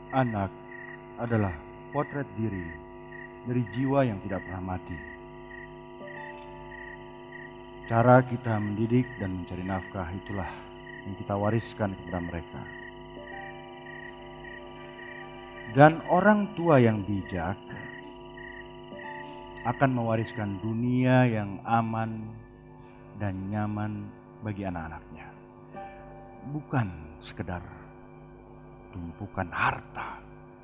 Anak adalah potret diri dari jiwa yang tidak pernah mati. Cara kita mendidik dan mencari nafkah itulah yang kita wariskan kepada mereka. Dan orang tua yang bijak akan mewariskan dunia yang aman dan nyaman bagi anak-anaknya. Bukan sekedar tumpukan harta.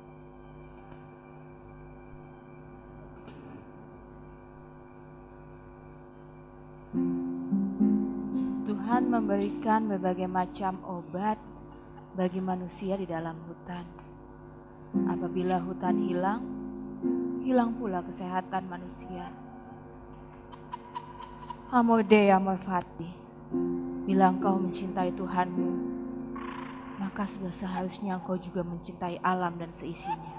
Tuhan memberikan berbagai macam obat bagi manusia di dalam hutan. Apabila hutan hilang, hilang pula kesehatan manusia. Amode Amor Fati, bila engkau mencintai Tuhanmu, maka sudah seharusnya engkau juga mencintai alam dan seisinya.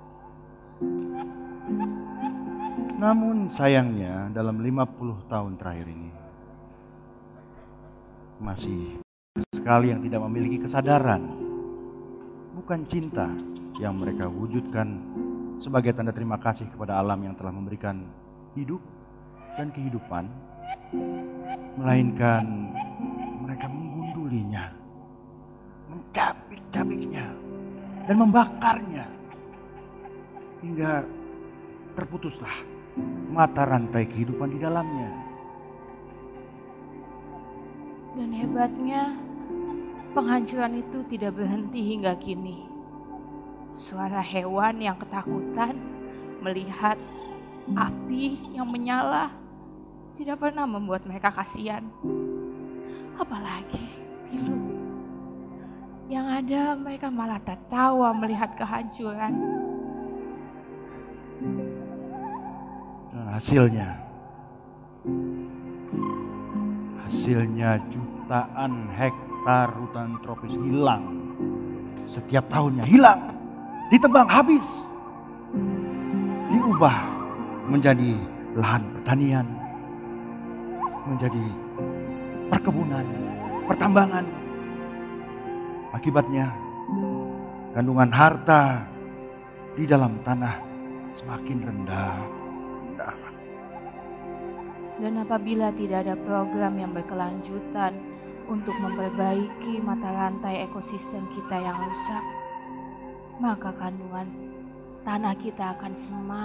Namun sayangnya dalam 50 tahun terakhir ini masih sekali yang tidak memiliki kesadaran. Bukan cinta yang mereka wujudkan sebagai tanda terima kasih kepada alam yang telah memberikan hidup dan kehidupan, melainkan mereka menggundulinya, mencabik-cabiknya dan membakarnya hingga terputuslah mata rantai kehidupan di dalamnya. Dan hebatnya, penghancuran itu tidak berhenti hingga kini. Suara hewan yang ketakutan melihat api yang menyala tidak pernah membuat mereka kasihan. Apalagi pilu. Yang ada mereka malah tertawa melihat kehancuran. Dan hasilnya jutaan hektar hutan tropis hilang. Setiap tahunnya hilang, ditebang habis, diubah menjadi lahan pertanian, menjadi perkebunan, pertambangan. Akibatnya kandungan harta di dalam tanah semakin rendah. Dan apabila tidak ada program yang berkelanjutan untuk memperbaiki mata rantai ekosistem kita yang rusak, maka kandungan tanah kita akan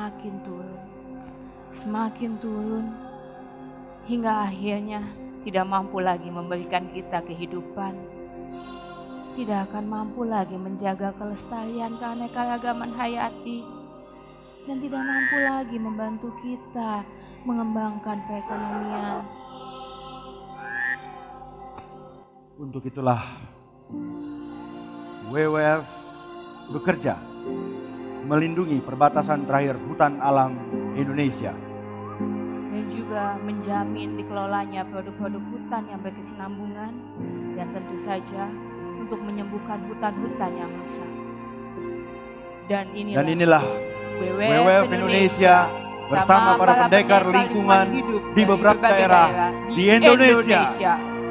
semakin turun, hingga akhirnya tidak mampu lagi memberikan kita kehidupan, tidak akan mampu lagi menjaga kelestarian keanekaragaman hayati, dan tidak mampu lagi membantu kita mengembangkan perekonomian. Untuk itulah WWF bekerja melindungi perbatasan terakhir hutan alam Indonesia dan juga menjamin dikelolanya produk-produk hutan yang berkesinambungan, dan tentu saja untuk menyembuhkan hutan-hutan yang rusak. Dan inilah WWF Indonesia bersama para pendekar lingkungan di beberapa daerah di Indonesia.